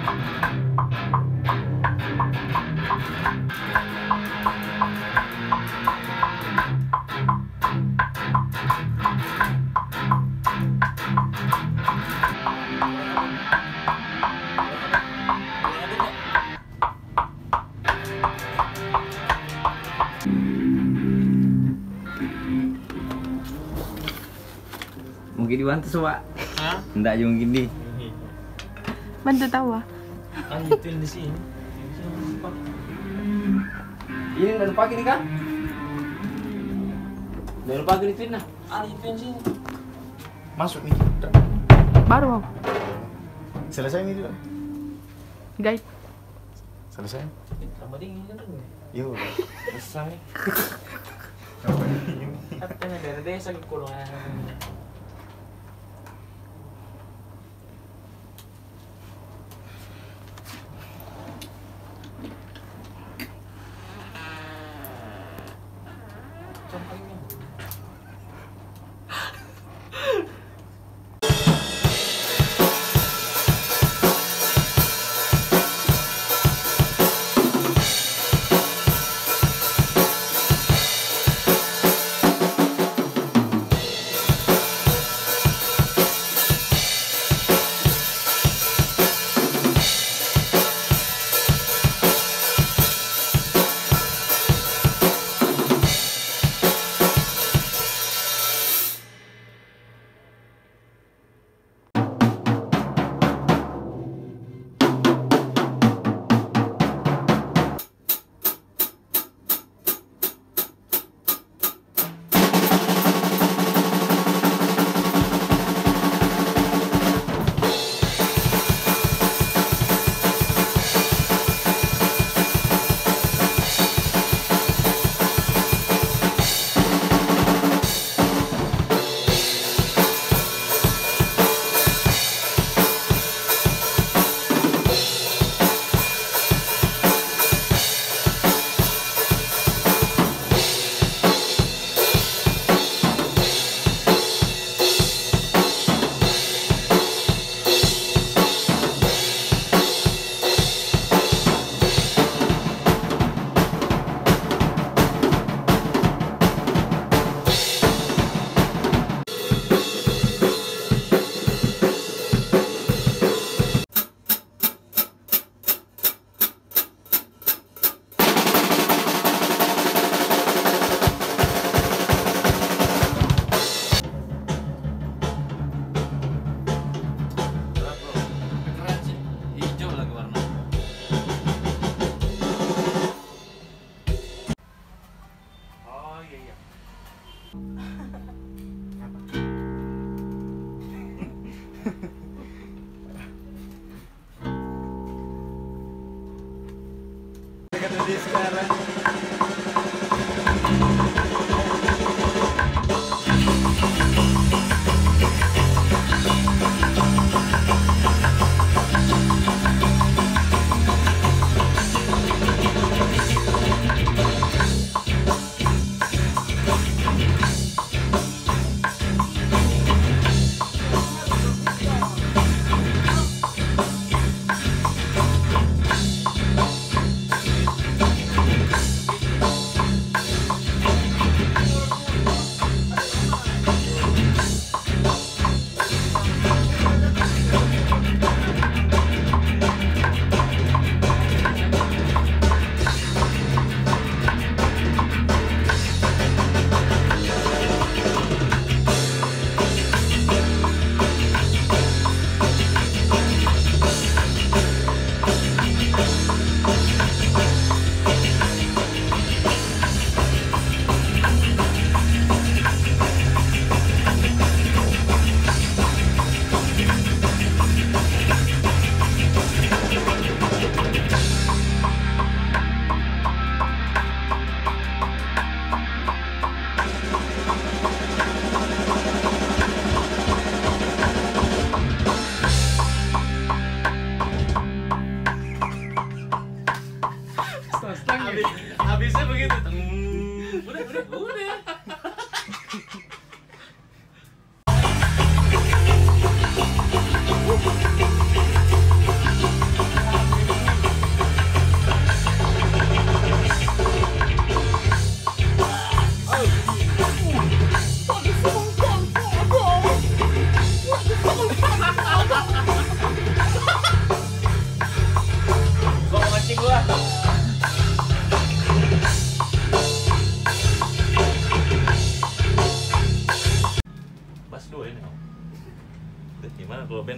Mungkin dibantu semua. Hah? Enggak aja mungkin di. Bantu tawa. Kan itu di sini. Ini udah lupa gini kan? Udah lupa gini tuh nah. Itu di sini. Masuk nih. Baru. Selesai nih dulu. Guys. Selesai. Tambah dingin kan? Yuk. Selesai. Katanya dari desa ke kurungan.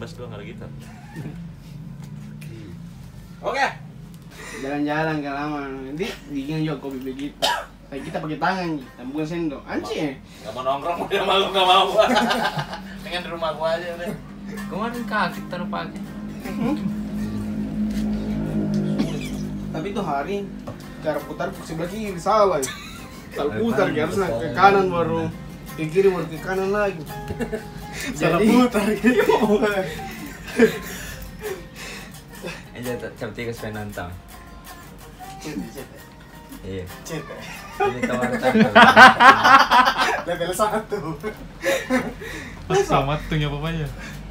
bass doang, nggak ada gitar. Oke. Jalan-jalan ke lama. Nanti bikin juga kopi begitu. Kayak kita pakai tangan, kita bukan sendok. Anci ya? Nggak mau nongkrong, udah malu nggak mau. Pengen di rumah gua aja udah. Kemarin kaki taruh pagi. Tapi itu hari cara putar ke sebelah kiri salah. Salah putar harusnya ke kanan baru ke kiri baru ke kanan lagi. Salah putar gitu. Aja capti ke supaya nantang. Iya. Cet. Ini tawarkan. Level 1. Pas sama tuh ya papanya.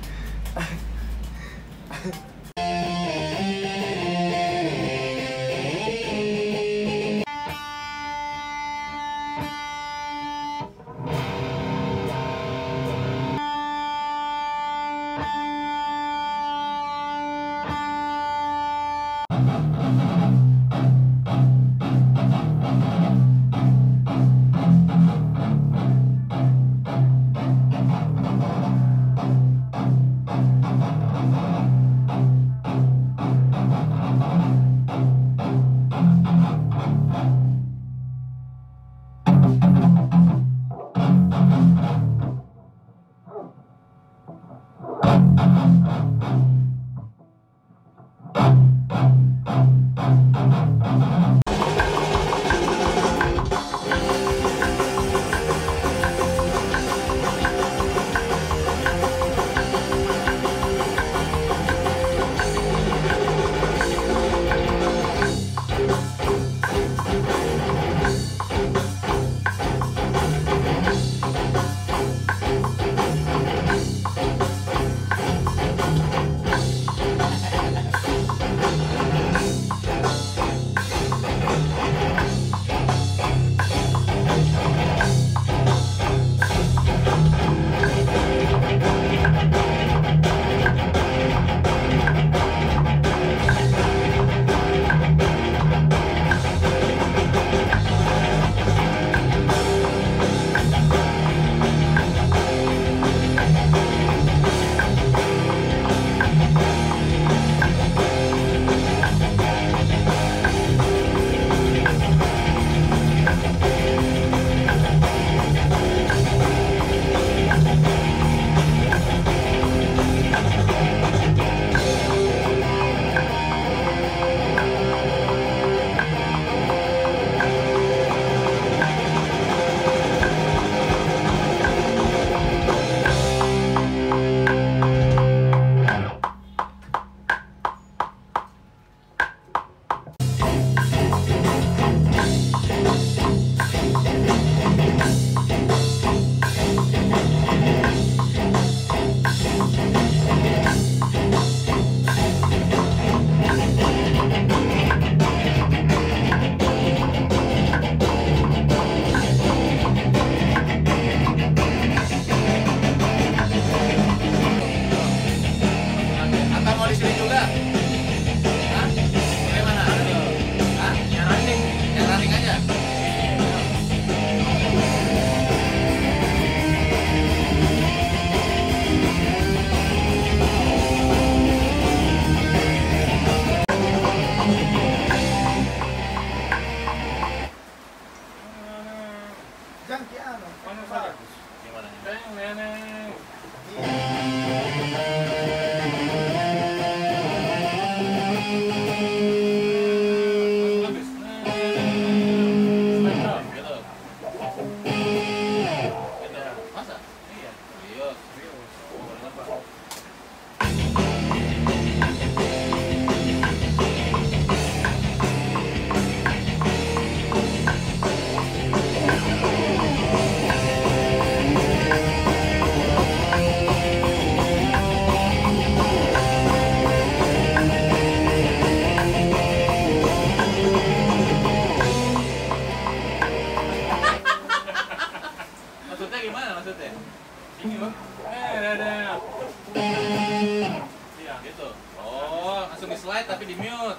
slide tapi di mute.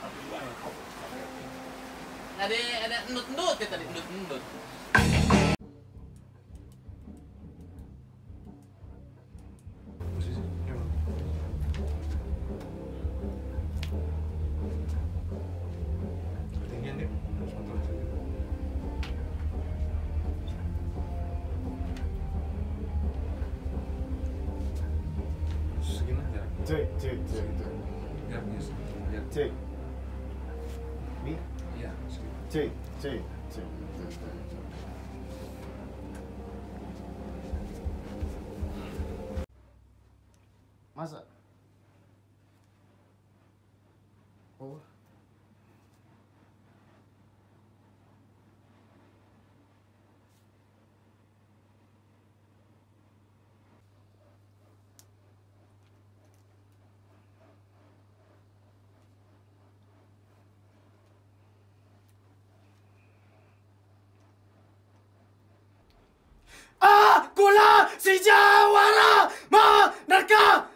Ada endut-endut ya tadi, endut-endut. Cek, cek, cek. Biar bisa. Biar. Cek. Nih, Iya. cek, cek, cek. Masa? Oh. Akulah si Jawara Manarka.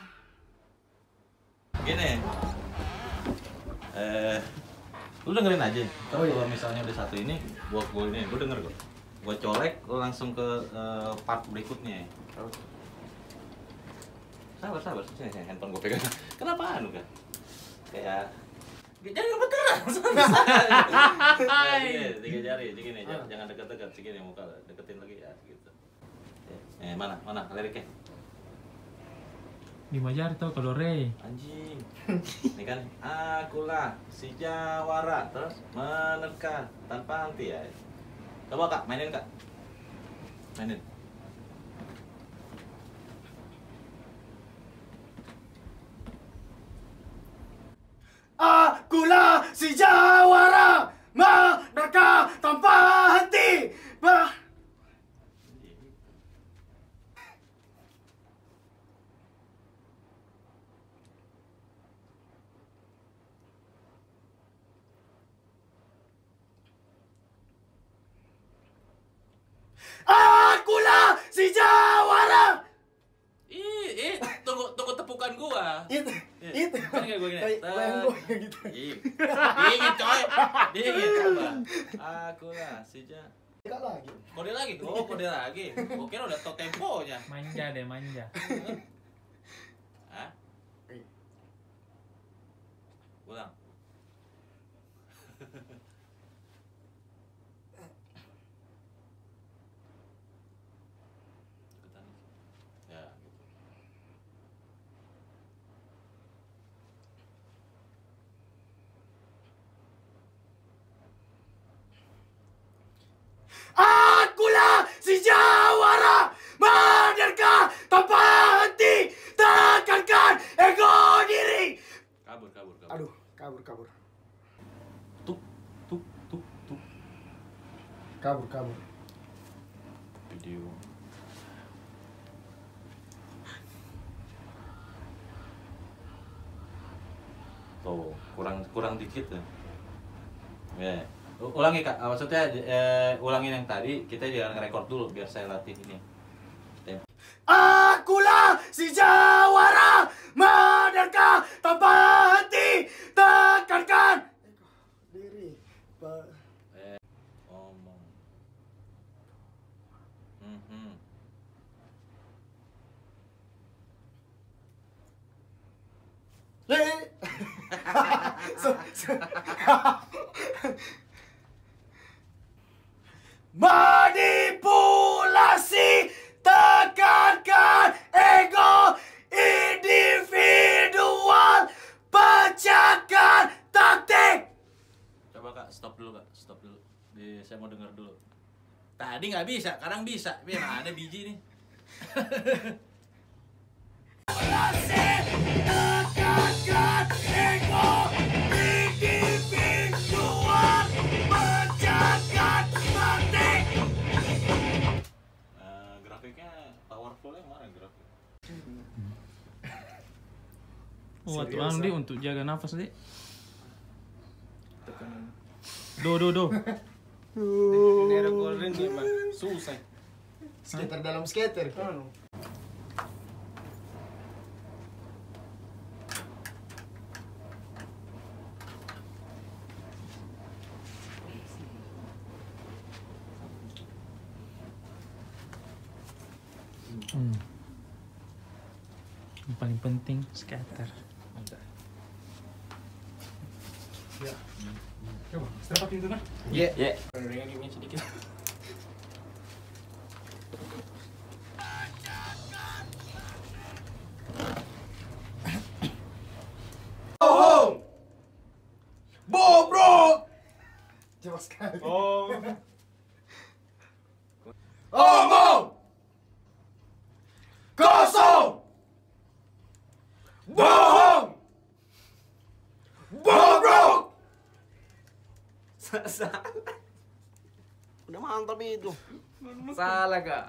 Gini, lu dengerin aja. Kalau misalnya udah satu ini, gua ini, gua denger kok. Gua colek, lu langsung ke part berikutnya. Sabar, sini handphone gua pegang. Kenapa anu kan? Kayak jangan ngebeteran. Tiga jari, segini, jangan dekat-dekat, segini muka, deketin lagi ya, gitu. Mana liriknya? 5 jari tau kalau re. Anjing. Ini kan akulah si Jawara terus menerka tanpa henti ya. Coba Kak, mainin Kak. Mainin. Akulah si Jawara Manarka tanpa henti. Akulah si Jawara. Tunggu tepukan gua. Itu. Kan kayak gua gini. Bayang gua kayak gitu. Dingin coy. Dingin coba. Akulah si Jawara. Enggak lagi. Kode lagi? Oh, kode lagi. Gua kira udah tau temponya. Manja deh, manja. Hah? Ulang. Ya, gitu. Akulah si Jawara Manarka tanpa henti. Tekankan ego diri. Kabur. Aduh, kabur. Tuk. Kabur. Video. Tuh, kurang dikit ya. Ya. Ulangi Kak, maksudnya ulangin yang tadi, kita jangan nge-record dulu biar saya latih ini. Akulah si Jawara Manarka tanpa henti. Tekankan diri. Ngomong. Manipulasi, tekankan ego individual, pecahkan taktik. Coba Kak, stop dulu. Saya mau dengar dulu. Tadi nggak bisa, sekarang bisa. Mana ada biji nih? Tekankan ego individual, pecahkan taktik. Grafiknya powerful yang mana grafik? Wah, tuh Andi untuk jaga nafas deh. Tekanan. Do. Ini ada golden dia mah susah. Skater dalam skater. Anu. Yang paling penting scatter. Coba, setelah pintu nah. Ya. Ringan ini sedikit. sekali. Oh. Omong! Kosong! Bohong! Bobrok! Udah mantap itu. Salah kak.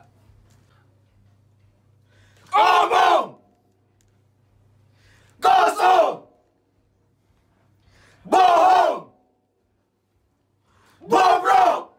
Omong! Kosong! Bohong! Bobrok!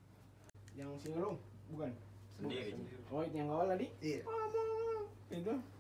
Yang singelong bukan? Sendiri. Oh, itu yang awal tadi? Iya. Itu.